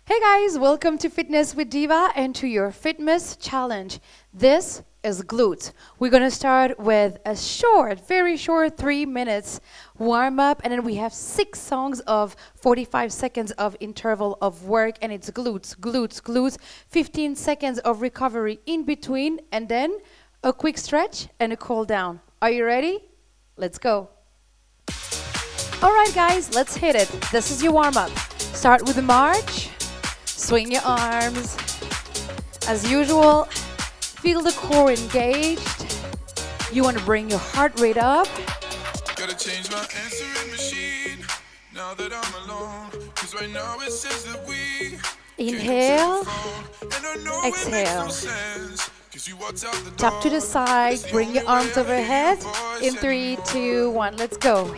Hey guys, welcome to Fitness with Diva and to your fitness challenge. This is glutes. We're gonna start with a short, very short 3 minutes warm up, and then we have 6 songs of 45 seconds of interval of work, and it's glutes, glutes, glutes, 15 seconds of recovery in between, and then a quick stretch and a cool down. Are you ready? Let's go. All right guys, let's hit it. This is your warm up. Start with a march. Swing your arms. As usual, feel the core engaged. You want to bring your heart rate up. Gotta change my answering machine now that I'm alone. 'Cause right now it says that we inhale, exhale. Tap to the side, bring your arms overhead. In 3, 2, 1, let's go.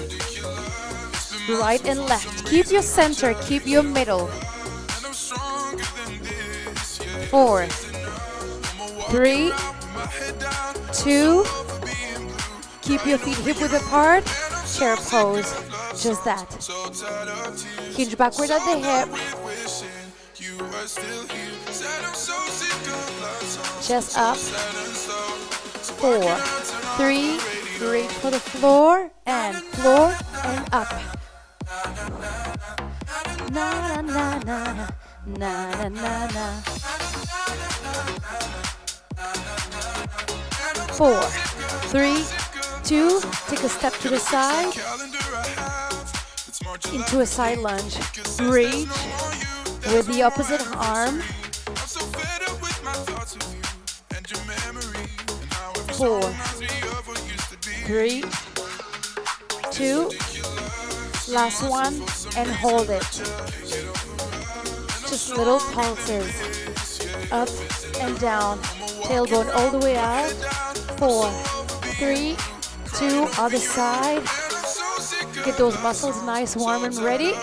Right and left. Keep your center, keep your middle. 4, 3, 2, keep your feet hip width apart, chair pose, just that. Hinge backward at the hip, chest up, 4, 3, reach for the floor and up. Na na na na na na na na. 4, 3, 2, take a step to the side, into a side lunge. Reach with the opposite arm. 4, 3, 2, last one, and hold it. Just little pulses, up and down, tailbone all the way out. 4, 3, 2, other side. Get those muscles nice, warm and ready.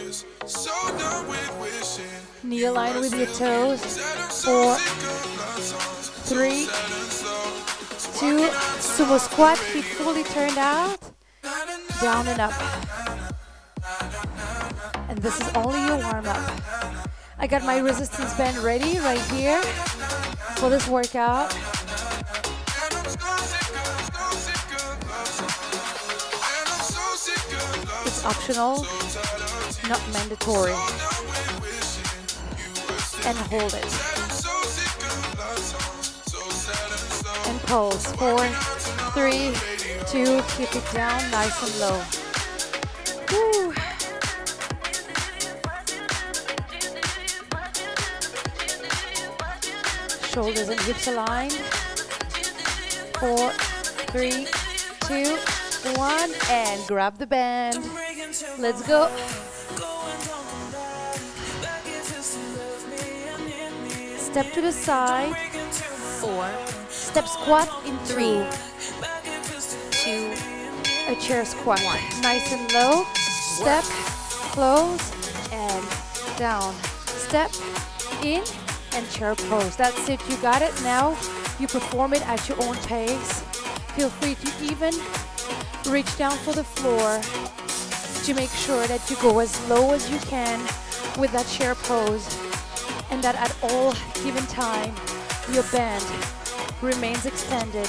Knee aligned with your toes. 4, 3, 2, sumo squat, feet fully turned out, down and up. And this is only your warm up. I got my resistance band ready right here for this workout. It's optional, not mandatory. And hold it. And pulse. 4, 3, 2, keep it down, nice and low. Woo. Shoulders and hips aligned. 4, 3, 2, 1, and grab the band. Let's go. Step to the side. 4. Step squat in 3, 2, a chair squat. 1. Nice and low. Step, close, and down. Step in and chair pose. That's it, you got it. Now you perform it at your own pace. Feel free to even reach down for the floor to make sure that you go as low as you can with that chair pose, and that at all given time your band remains extended.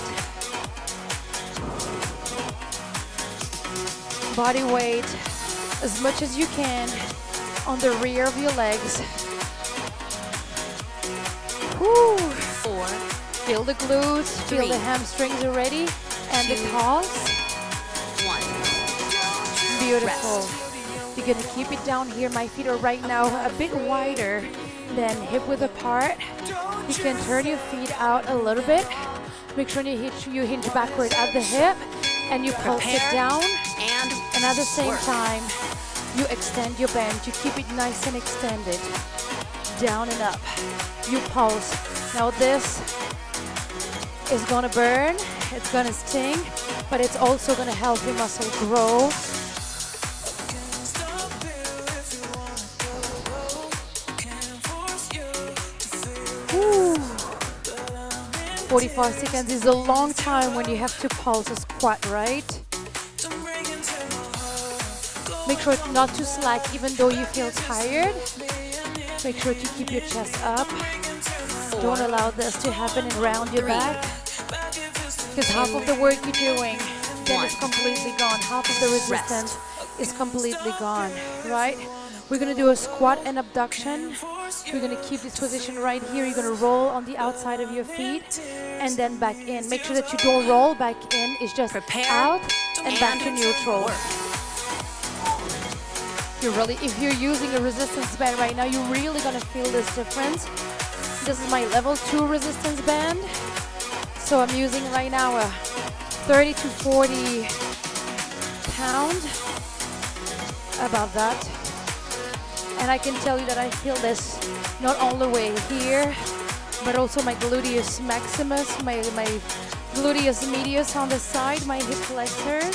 Body weight as much as you can on the rear of your legs. Woo. 4. Feel the glutes, feel the hamstrings already, and the calves. 1. Beautiful. Rest. You're gonna keep it down here. My feet are right now a bit wider than hip width apart. You can turn your feet out a little bit. Make sure you hinge backward at the hip, and you pulse it down. And at the same time, you extend your band. You keep it nice and extended. Down and up. You pulse. Now this is gonna burn, it's gonna sting, but it's also gonna help your muscle grow. Woo. 45 seconds is a long time when you have to pulse a squat, right? Make sure not to slack even though you feel tired. Make sure to keep your chest up. Don't allow this to happen and round your back. Because half of the work you're doing then is completely gone. Half of the resistance is completely gone, right? We're gonna do a squat and abduction. We're gonna keep this position right here. You're gonna roll on the outside of your feet and then back in. Make sure that you don't roll back in. It's just out and back to neutral. If you're using a resistance band right now, you're really gonna feel this difference. This is my level 2 resistance band. So I'm using right now a 30 to 40 pound, about that. And I can tell you that I feel this not all the way here, but also my gluteus maximus, my gluteus medius on the side, my hip flexors.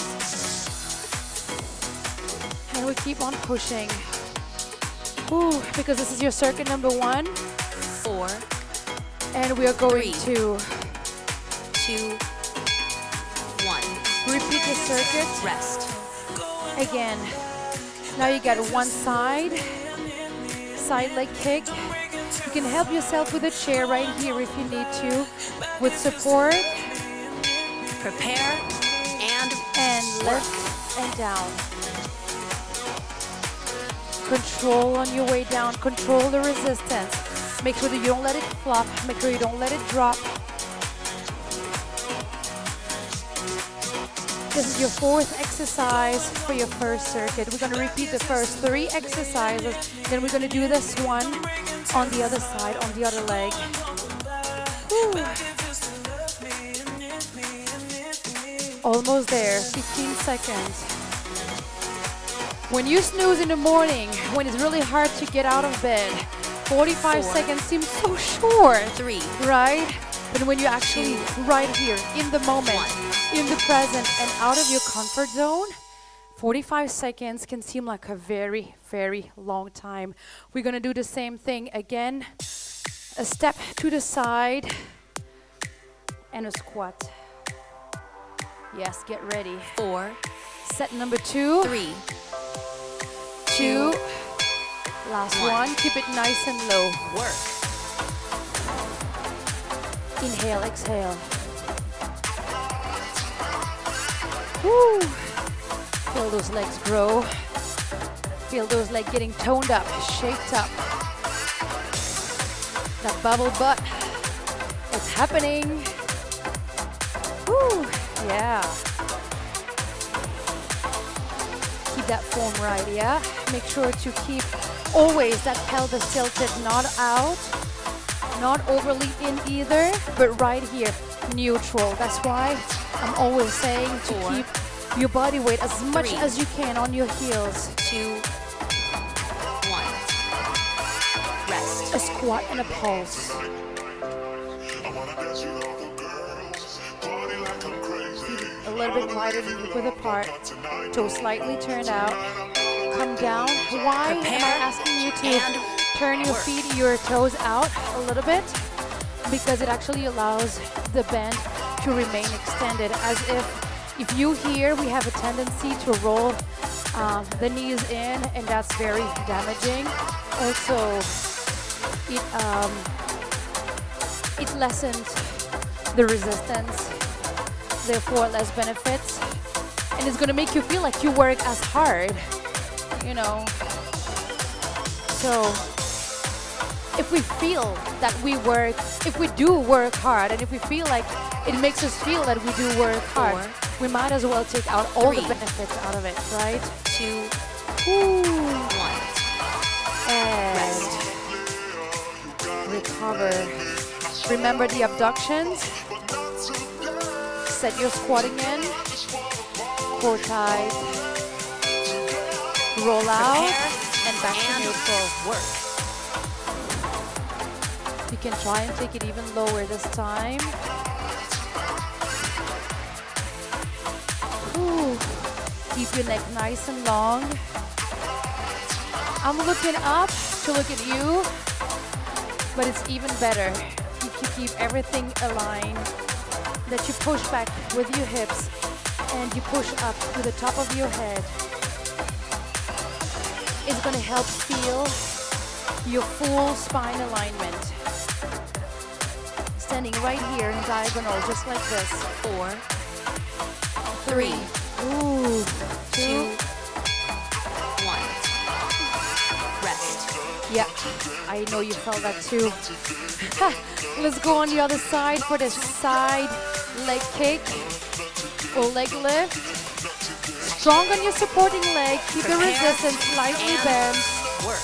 And we keep on pushing. Ooh, because this is your circuit number 1. 4. And we are going 3, to 2, 1. Repeat the circuit. Rest. Again. Now you got one side leg kick. You can help yourself with a chair right here if you need to, with support. Prepare and lift and down. Control on your way down. Control the resistance. Make sure that you don't let it flop. Make sure you don't let it drop. This is your 4th exercise for your first circuit. We're going to repeat the first 3 exercises. Then we're going to do this one on the other side, on the other leg. Whew. Almost there, 15 seconds. When you snooze in the morning, when it's really hard to get out of bed, 45 seconds seems so short, 3, right? But when you're actually right here, in the moment, in the present, and out of your comfort zone, 45 seconds can seem like a very, very long time. We're gonna do the same thing again. A step to the side and a squat. Yes, get ready. 4, Set number 2. 3, 2. Last one. Keep it nice and low. Work. Inhale, exhale. Woo. Feel those legs grow. Feel those legs getting toned up, shaped up. That bubble butt. It's happening. Woo. Yeah. Keep that form right, yeah? Make sure to keep always that pelvis tilted, not out, not overly in either, but right here, neutral. That's why I'm always saying to keep your body weight as much as you can on your heels. 2, 1. Rest. A squat and a pulse. A little bit wider than you with apart. Toes slightly turned out. Come down. Why am I asking you to turn your feet, your toes out a little bit? Because it actually allows the bend to remain extended, as if you here, we have a tendency to roll the knees in, and that's very damaging. Also, it lessens the resistance, therefore less benefits, and it's going to make you feel like you work as hard, you know. So if we feel that we work, if we do work hard, and if we feel like it makes us feel that we do work hard, we might as well take out all the benefits out of it, right? 2, 1. And recover. Remember the abductions. Set your squatting in. Core tight. Roll out and back to neutral. Work. You can try and take it even lower this time. Ooh. Keep your neck nice and long. I'm looking up to look at you, but it's even better if you keep everything aligned, that you push back with your hips and you push up to the top of your head. It's going to help feel your full spine alignment. Standing right here in diagonal, just like this. 4, 3, Ooh, 2, 1. Rest. Yeah, I know you felt that too. Let's go on the other side for the side leg kick or leg lift. Strong on your supporting leg. Keep the resistance slightly bent. Work.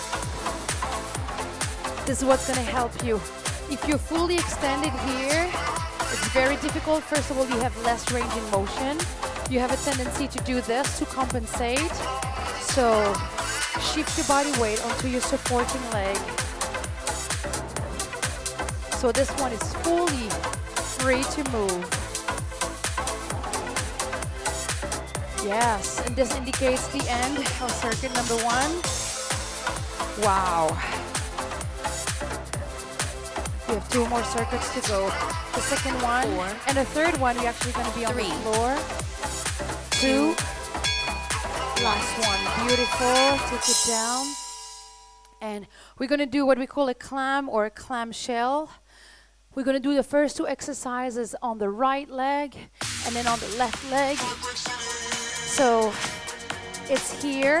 This is what's going to help you. If you're fully extended here, it's very difficult. First of all, you have less range in motion. You have a tendency to do this to compensate. So shift your body weight onto your supporting leg. So this one is fully free to move. Yes, and this indicates the end of circuit number 1. Wow. We have 2 more circuits to go. The second one 4, and the third one, you're actually going to be on 3, the floor. 2. Last one. Beautiful. Take it down. And we're going to do what we call a clam or a clamshell. We're going to do the first 2 exercises on the right leg and then on the left leg. So it's here.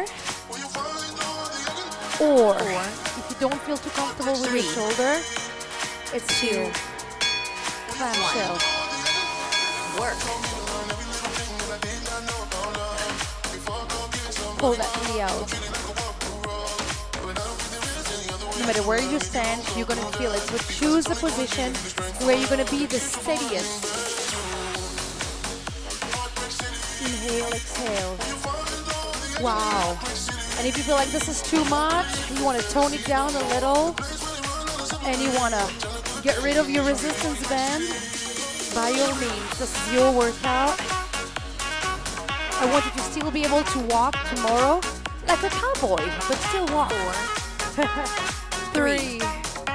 Or if you don't feel too comfortable with your shoulder, it's 2. Clamshell. Work. Pull that knee out. No matter where you stand, you're going to feel it. So choose the position where you're going to be the steadiest. Inhale, exhale. Wow. And if you feel like this is too much, you want to tone it down a little, and you want to get rid of your resistance band, by all means, this is your workout. I want you to still be able to walk tomorrow like a cowboy, but still walk. 3, 2, 1.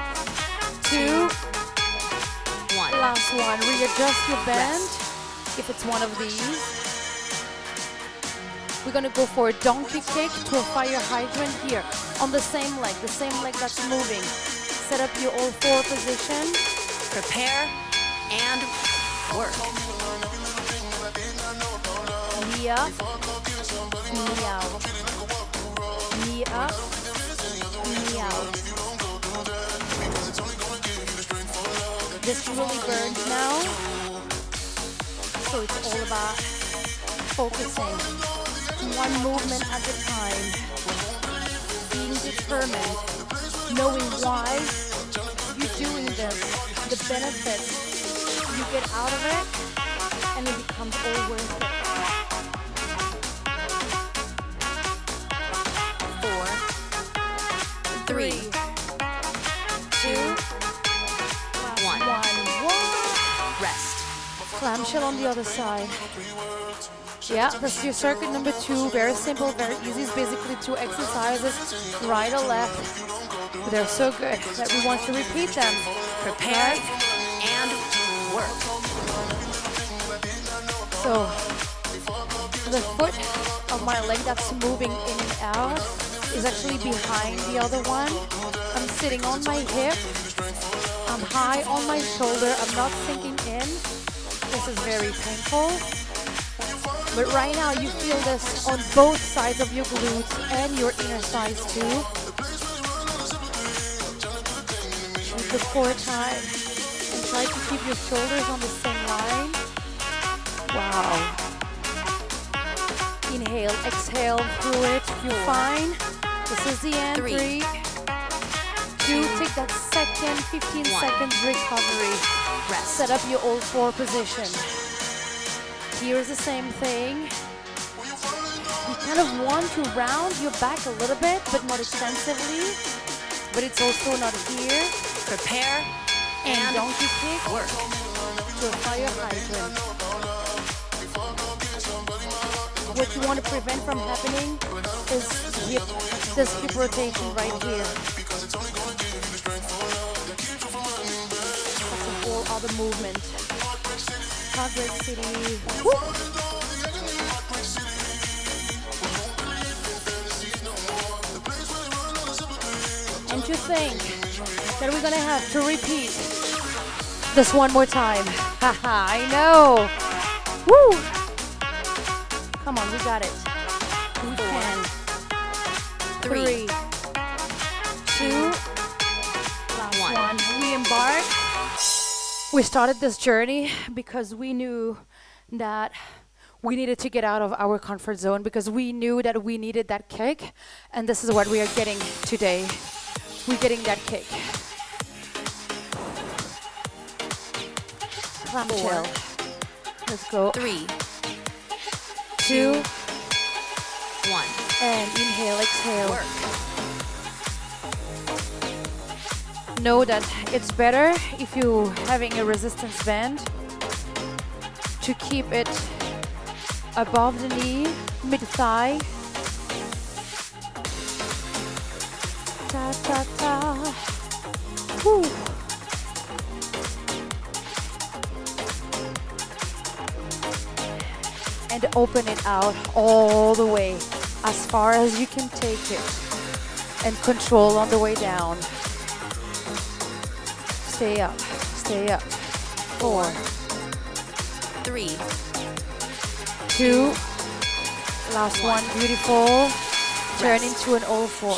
Last one. Readjust your band if it's one of these. We're going to go for a donkey kick to a fire hydrant here on the same leg that's moving. Set up your all 4 position. Prepare and work. Knee up, knee out. Knee up, knee out. This really burns now. So it's all about focusing one movement at a time. Being determined, knowing why you're doing this, the benefits you get out of it, and it becomes all worth it. 4, 3, 2, 1. Rest. Clamshell on the other side. Yeah, that's your circuit number 2. Very simple, very easy. It's basically 2 exercises, right or left. But they're so good that we want to repeat them. Prepare and work. So the foot of my leg that's moving in and out is actually behind the other one. I'm sitting on my hip. I'm high on my shoulder. I'm not sinking in. This is very painful. But right now you feel this on both sides of your glutes and your inner thighs too. Keep the core tight and try to keep your shoulders on the same line. Wow. Inhale, exhale through it. You're fine. This is the end. 3, 3, 2, take that second 15 seconds recovery. Rest. Set up your all 4 position. Here is the same thing. You kind of want to round your back a little bit, but not extensively. But it's also not here. Prepare And donkey kick work. to a fire hydrant. What you want to prevent from happening is this hip rotation right here. That's a whole other movement. Progress City. Woo! And to think that we're gonna have to repeat this one more time. Haha, I know. Woo! Come on, we got it. We can. 3, 2, last one. We embark. We started this journey because we knew that we needed to get out of our comfort zone, because we knew that we needed that kick, and this is what we are getting today. We're getting that kick. Clamshell. Let's go. 3, 2, 1. and inhale, exhale. Work. Know that it's better if you're having a resistance band to keep it above the knee, mid-thigh. Ta ta ta. Woo. And open it out all the way, as far as you can take it, and control on the way down. Stay up, stay up. 4, 3, 2, last one, beautiful. Turn into an all 4.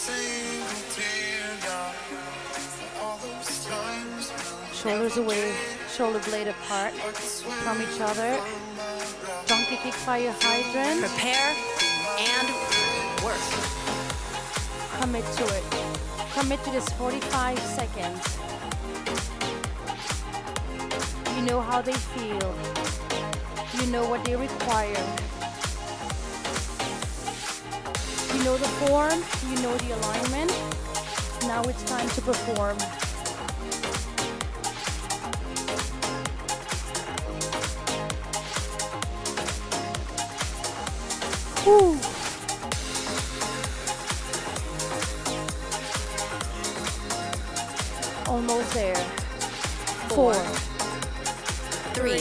Shoulders away, shoulder blade apart from each other. Donkey kick fire hydrant. Prepare and work. Commit to it. Commit to this 45 seconds. You know how they feel. You know what they require. You know the form, you know the alignment. Now it's time to perform. Woo. Almost there. 4, 3,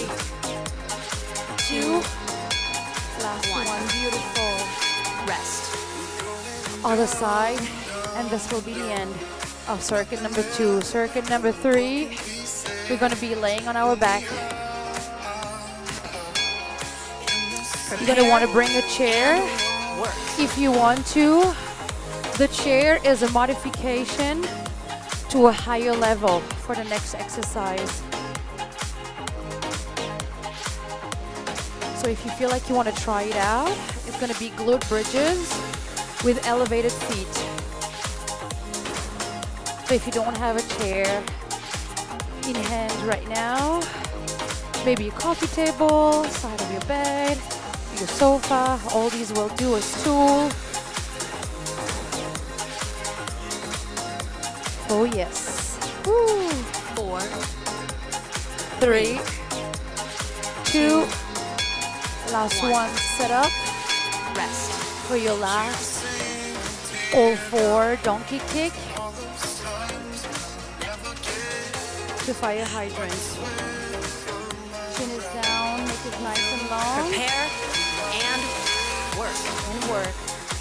2, last 1. one, beautiful. Rest. Other side, and this will be the end of circuit number 2. Circuit number 3, we're going to be laying on our back. You're going to want to bring a chair Work. if you want to. The chair is a modification to a higher level for the next exercise. So if you feel like you want to try it out, it's going to be glute bridges with elevated feet. So if you don't have a chair in hand right now, maybe a coffee table, side of your bed, your sofa, all these will do, a stool. Oh yes. Woo. 4, 3, 2, last one, set up rest. for your last all 4 donkey kick to fire hydrant. Chin is down, make it nice and long. Prepare and work. And work.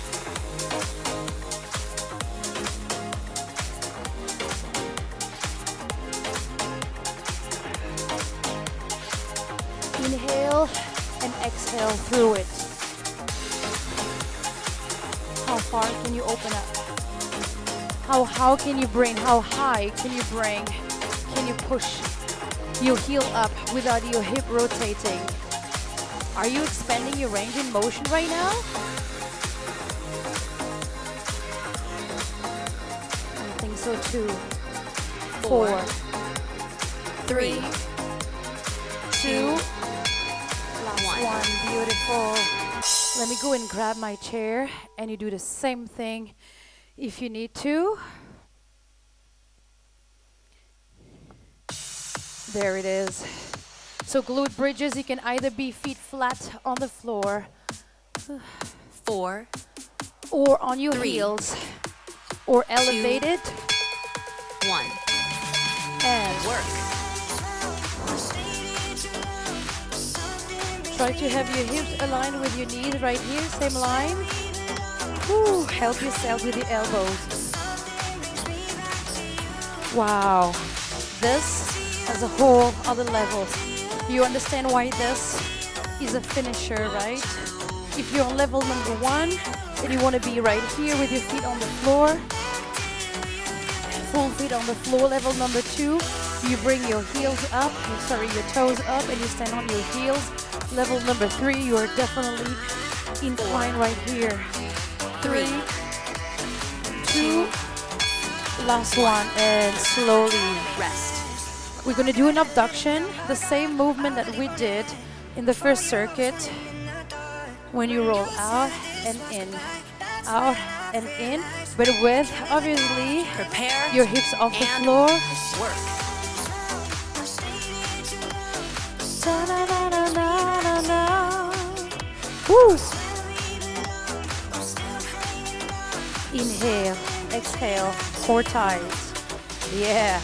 Inhale and exhale through it. How far can you open up? How can you bring, how high can you bring? Can you push your heel up without your hip rotating? Are you expanding your range in motion right now? I think so too. 4, 3, 2, last one. Beautiful. Let me go and grab my chair, and you do the same thing if you need to. There it is. So glute bridges, you can either be feet flat on the floor 4, or on your 3, heels, or elevated 1. and Work. try to have your hips aligned with your knees right here, same line. Woo, help yourself with the elbows. Wow. This as a whole other level. You understand why this is a finisher, right? If you're on level number 1 and you want to be right here with your feet on the floor, full feet on the floor, level number 2, you bring your heels up, your toes up, and you stand on your heels. Level number 3, you are definitely inclined right here. 3, 2, last one, and slowly Rest. we're going to do an abduction, the same movement that we did in the first circuit. When you roll out and in, but with obviously Prepare your hips off the and floor. work. Woo. Inhale, exhale, 4 times. Yeah.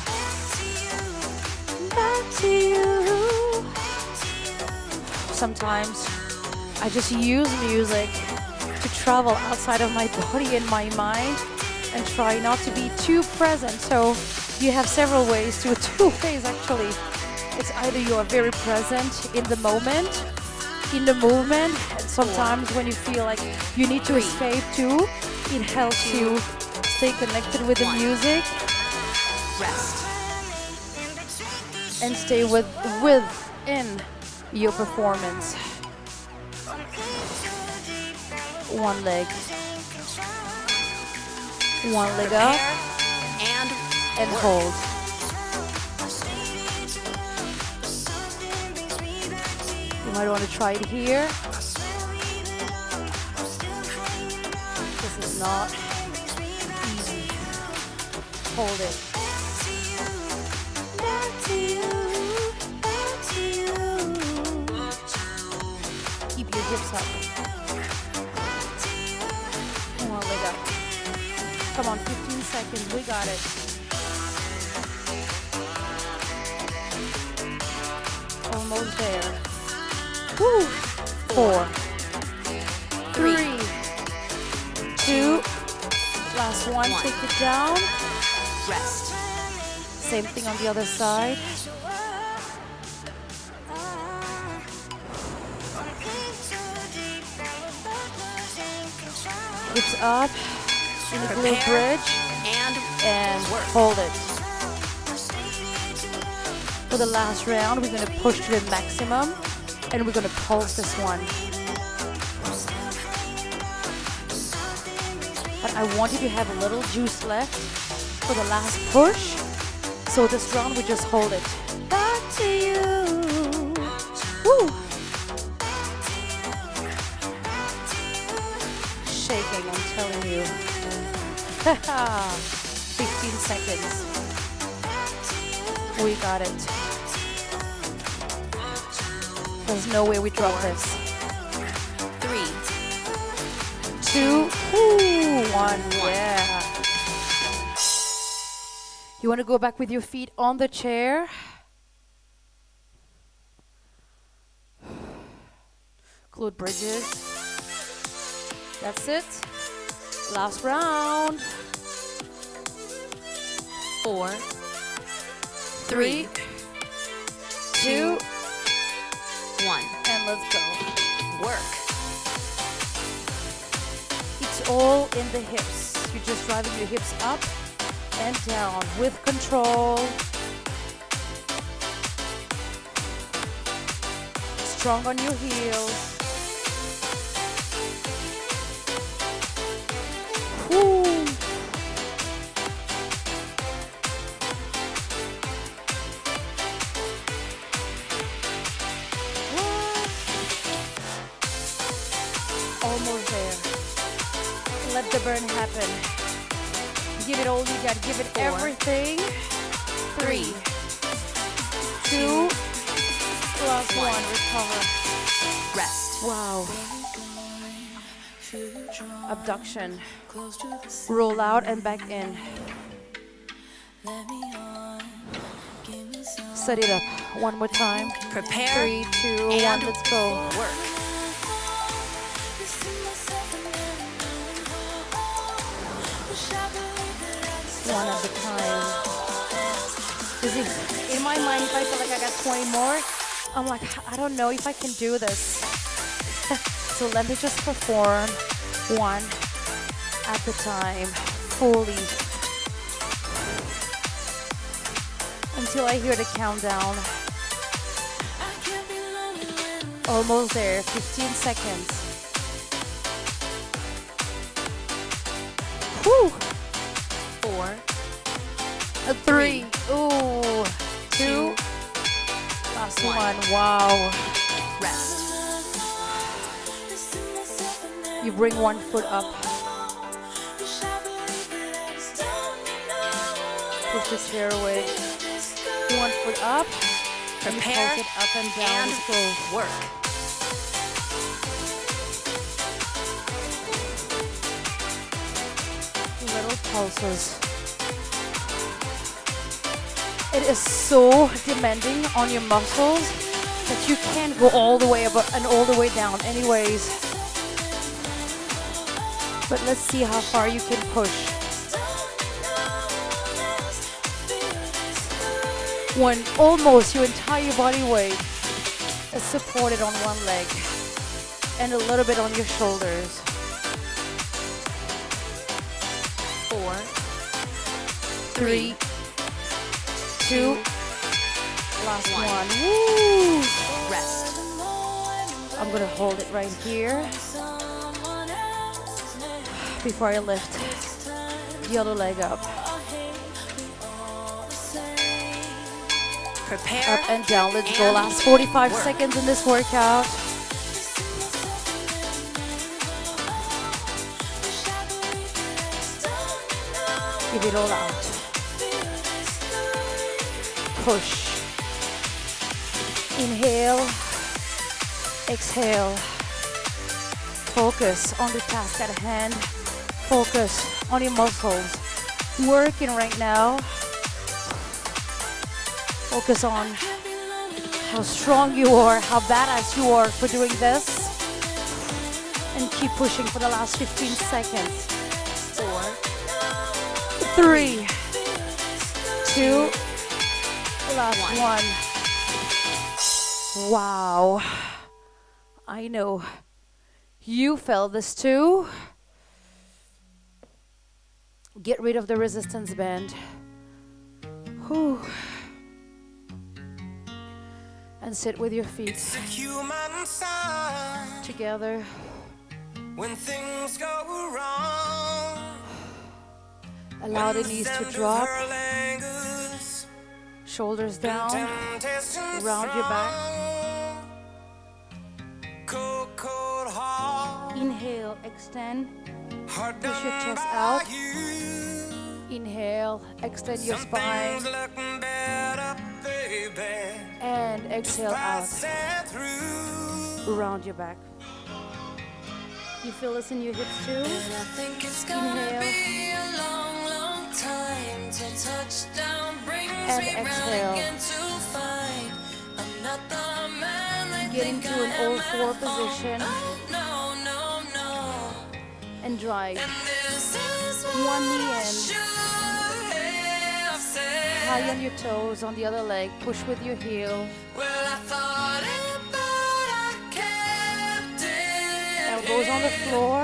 Back to you. Sometimes I just use music to travel outside of my body and my mind and try not to be too present. So you have several ways, two ways actually. It's either you are very present in the moment, in the movement, and sometimes when you feel like you need to escape too, it helps you stay connected with the music. Rest. And stay within your performance. One leg up and work. hold. You might want to try it here. This is not easy. Hold it. Keep your hips up. One leg up. Come on, 15 seconds. We got it. Almost there. Woo. 4, 3, 2. Last one. One. Take it down. Rest. Same thing on the other side. Hips up in a glute bridge and work. hold it. For the last round, we're going to push to the maximum and we're going to pulse this one. But I want you to have a little juice left for the last push. So this round, we just hold it. Back to you. Woo. Shaking, I'm telling you. 15 seconds. We got it. There's no way we drop this. 3, 2, 1. Yeah. You want to go back with your feet on the chair. Glute bridges. That's it. Last round. 4, 3, 2, 1. and let's go. Work. It's all in the hips. You're just driving your hips up and down with control. Strong on your heels. Woo. Almost there. Let the burn happen. Give it all you got. Give it 4, everything. 3, 2, plus 1. Recover. Rest. Wow. Abduction. Roll out and back in. Set it up. One more time. Prepare 3, 2, 1. and Let's go. work. One at a time. Because in my mind, if I feel like I got 20 more, I'm like, I don't know if I can do this. So let me just perform one at a time, fully, until I hear the countdown. Almost there, 15 seconds. Whew. 4, 3, ooh, 2, last one, wow. rest. You bring one foot up. Push this hair away. One foot up. Prepare And it up and down. and Let's go. work. Little pulses. It is so demanding on your muscles that you can't go all the way up and all the way down anyways. But let's see how far you can push. When almost your entire body weight is supported on one leg and a little bit on your shoulders. 4, 3, 2, last one. one. Woo! Rest. I'm gonna hold it right here before I lift the other leg up. Prepare Up and down. Let's go. and Last 45 work. seconds in this workout. Give it all out. Push. Inhale. Exhale. Focus on the task at hand. Focus on your muscles. Working right now. Focus on how strong you are, how badass you are for doing this. And keep pushing for the last 15 seconds. 4, 3, 2, last one. Wow. I know you felt this too. Get rid of the resistance band. Whew. And sit with your feet It's a human sign together. when things go wrong. Allow the When knees to scent of drop, her lingers, shoulders down, temptation round your back. strong. Cold, cold heart, Inhale, extend, heart push your done chest by out. you. Inhale, extend your Some spine, things looking better, baby. and exhale out, Passing through. round your back. You feel this in your hips too? And I think it's gonna Inhale. be a long, long time till touchdown brings And me exhale. round again to find I'm not the man they Get think into I an am all-four at home. position. Oh, no, no, no. And drive. And this is One what knee I in. should have said. High on your toes, on the other leg. Push with your heel. Well, I thought it, but I kept it. Elbows on the floor.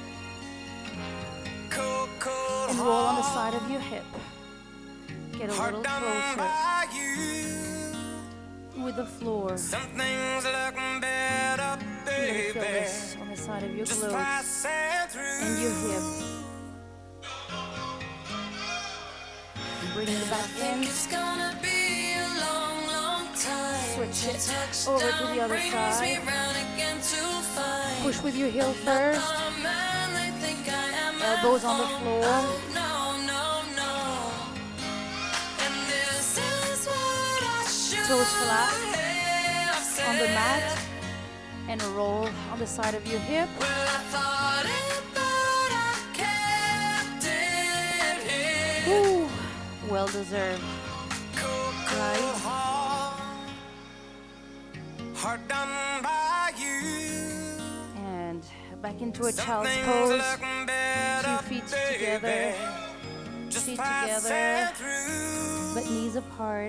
Cold, cold And roll on the heart, side of your hip. Get a heart little done closer by you. with the floor. Some things looking better, You're gonna feel baby. this on the side of your Just glutes passing through. and your hip. Bring it back in. It's gonna be a long, long time. Switch till it over to the touchdown other brings side. me round again to find Push with your heel first. the man they think I am at Elbows on the home. floor. Oh, no, no, no. And this is what I should Toes flat have said. on the mat. And roll on the side of your hip. Well, I thought it, but I kept it here. Woo. Well deserved. Cold, cold Right. heart done by you. And back into a Some child's things pose. looking better, 2 feet together. baby. Just feet together, but knees apart.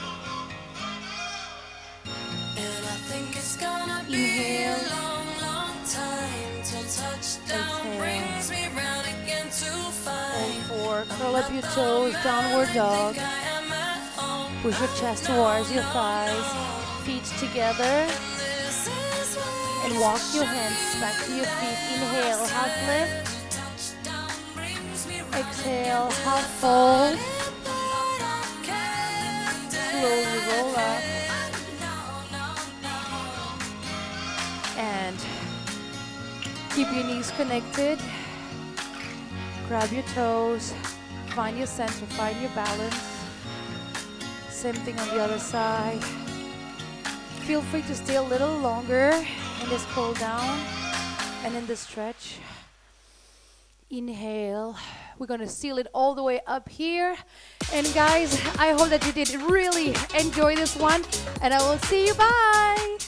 And I think it's gonna be Inhale. a long, long time till touchdown Exhale. brings me round again to find. Hold 4. Curl up your toes, downward dog. I am at home. Push your chest towards your thighs. Feet together. This is where And walk your hands back to your feet. Inhale, half lift. touchdown brings me round. Exhale, half fold. But I can't Slowly roll up. no. And keep your knees connected. Grab your toes. Find your center, find your balance. Same thing on the other side. Feel free to stay a little longer in this pull down and in the stretch. Inhale. We're gonna seal it all the way up here. And guys, I hope that you did really enjoy this one. And I will see you. Bye.